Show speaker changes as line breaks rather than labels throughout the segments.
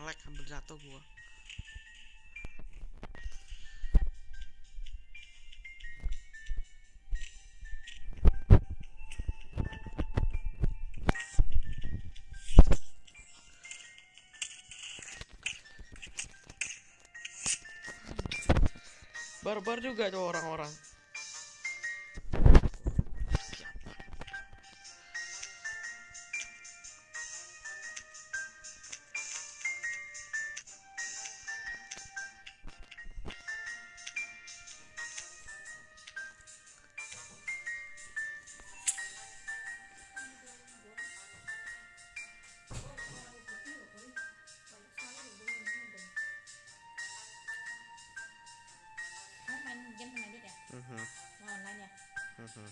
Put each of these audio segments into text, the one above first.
nge-lag hampir jatuh gua. Barbar juga tuh orang-orang.
Game sama dia ya? Nah, online ya? Game terusin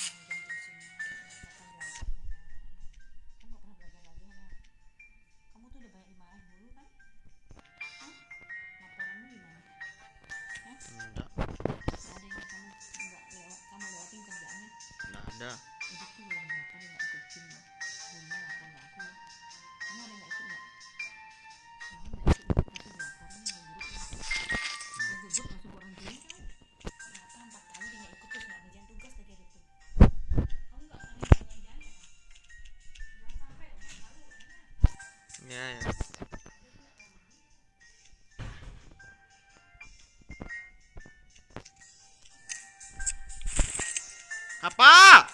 kamu gak pernah belajar lagi Hana. Kamu tuh udah banyak dimarahin dulu kan? Laporanmu gimana?
Enggak.
Gak ada yang kamu lewatin kerjaannya?
Enggak ada.
Udah tuh bulan berapa dia gak ikut gym? Belumnya lapor ke aku. Kamu ada yang gak ikut gak? Jangan gak ikut tapi dilaporin sama guru ya. Yang gugup langsung orang tua kan? Kenapa 4 kali dia gak ikut terus gak ngerjain tugas lagi ada tuh. Kamu gak pernah ngerjain ya? Jangan sampai malu
Ya. Apa?